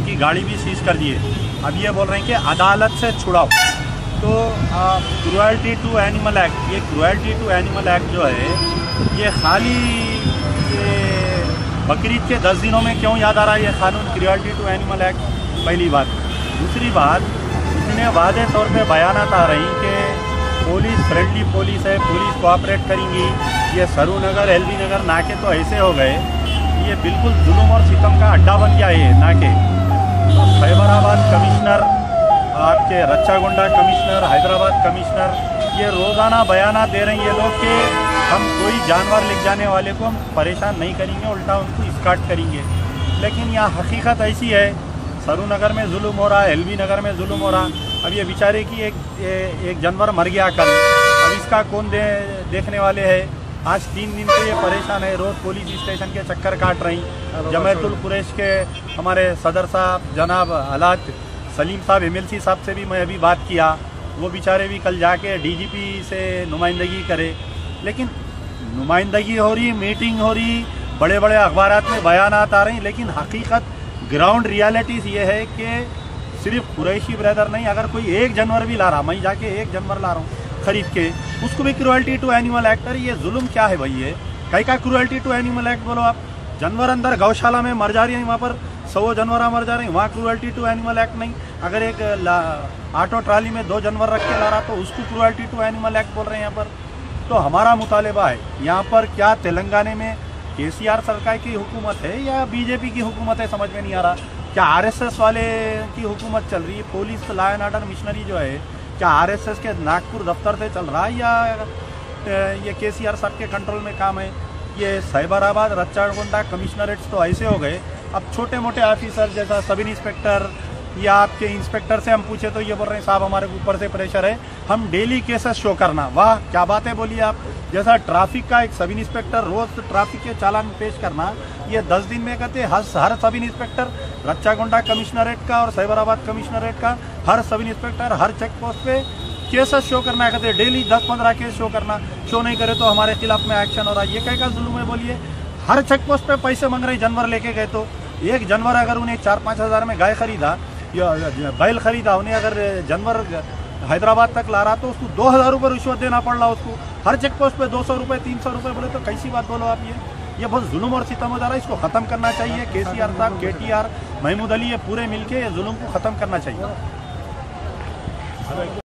उनकी गाड़ी भी सीज कर दी है। अब ये बोल रहे हैं कि अदालत से छुड़ाओ। तो क्रुएल्टी टू एनिमल एक्ट, ये क्रुएल्टी टू एनिमल एक्ट जो है ये खाली ये बकरीद के 10 दिनों में क्यों याद आ रहा है ये कानून क्रुएल्टी टू एनिमल एक्ट? पहली बात। दूसरी बात, इतने वादे तौर पे बयानात आ रही कि पुलिस फ्रेंडली पुलिस है, पुलिस कोऑपरेट करेंगी। ये सरू नगर, एलबी नगर नाके तो ऐसे हो गए, ये बिल्कुल जुल्म और सितम का अड्डा बन गया है नाके। तो साइबराबाद कमिश्नर, आपके रच्चागुंडा कमिश्नर, हैदराबाद कमिश्नर, ये रोज़ाना बयानात दे रहे हैं ये लोग कि हम कोई जानवर ले जाने वाले को हम परेशान नहीं करेंगे, उल्टा उनको स्काट करेंगे। लेकिन यहाँ हकीकत ऐसी है, सरू नगर में जुल्म हो रहा है, एलबी नगर में जुल्म हो रहा। अब ये बेचारे की एक जानवर मर गया कल, अब इसका कौन देखने वाले हैं? आज 3 दिन से ये परेशान है, रोज़ पुलिस स्टेशन के चक्कर काट रही। जमायतुल कुरैश के हमारे सदर साहब जनाब हलात सलीम साहब MLC साहब से भी मैं अभी बात किया, वो बेचारे भी कल जाके DGP से नुमाइंदगी करे। लेकिन नुमाइंदगी हो रही, मीटिंग हो रही, बड़े बड़े अखबारात में बयानात आ रही, लेकिन हकीकत ग्राउंड रियलिटीज़ ये है कि सिर्फ कुरैशी ब्रदर नहीं, अगर कोई एक जानवर भी ला रहा, मैं जाके एक जानवर ला रहा हूँ खरीद के, उसको भी क्रुएल्टी टू एनिमल एक्ट। ये जुल्म क्या है भाई? ये कहीं का क्रुएल्टी टू एनिमल एक्ट बोलो आप? जानवर अंदर गौशाला में मर जा रही है, वहाँ पर 100 जानवर मर जा रहे हैं, वहाँ क्रुएल्टी टू एनिमल एक्ट नहीं। अगर एक ऑटो ट्राली में 2 जानवर रख के ला रहा तो उसको क्रुएल्टी टू एनिमल एक्ट बोल रहे हैं यहाँ पर। तो हमारा मुतालिबा है यहाँ पर, क्या तेलंगाना में KCR सरकार की हुकूमत है या BJP की हुकूमत है, समझ में नहीं आ रहा। क्या RSS वाले की हुकूमत चल रही है? Police law and order machinery जो है क्या RSS के नागपुर दफ्तर से चल रहा है या ये KCR साहब के कंट्रोल में काम है? ये साइबराबाद रच्चागुंडा कमिश्नरेट्स तो ऐसे हो गए, अब छोटे मोटे ऑफिसर जैसा सब इंस्पेक्टर या आपके इंस्पेक्टर से हम पूछे तो ये बोल रहे हैं साहब हमारे ऊपर से प्रेशर है, हम डेली केसेस शो करना। वाह क्या बात है, बोलिए आप। जैसा ट्रैफिक का एक सब इंस्पेक्टर रोज ट्रैफिक के चालान पेश करना, ये 10 दिन में कहते हर सब इंस्पेक्टर रच्चागुंडा कमिश्नरेट का और साइबराबाद कमिश्नरेट का हर सब इंस्पेक्टर हर चेक पोस्ट पे केसेस शो करना, कहते डेली 10-15 केस शो करना। शो नहीं करे तो हमारे खिलाफ में एक्शन हो रहा है। ये क्या का जुल्म है बोलिए? हर चेक पोस्ट पे पैसे मांग रहे हैं जानवर लेके गए तो। एक जानवर अगर उन्हें 4-5 हज़ार में गाय खरीदा या बैल खरीदा, उन्हें अगर जानवर हैदराबाद तक ला रहा तो उसको 2000 रुपये रिश्वत देना पड़ रहा उसको। हर चेक पोस्ट पे 200 रुपये 300 रुपये बोले तो कैसी बात बोलो आप? ये बहुत जुल्म और सितम हो जा रहा है, इसको ख़त्म करना चाहिए। KCR साहब, KTR, महमूद अली, ये पूरे मिलके ये जुल्म को ख़त्म करना चाहिए।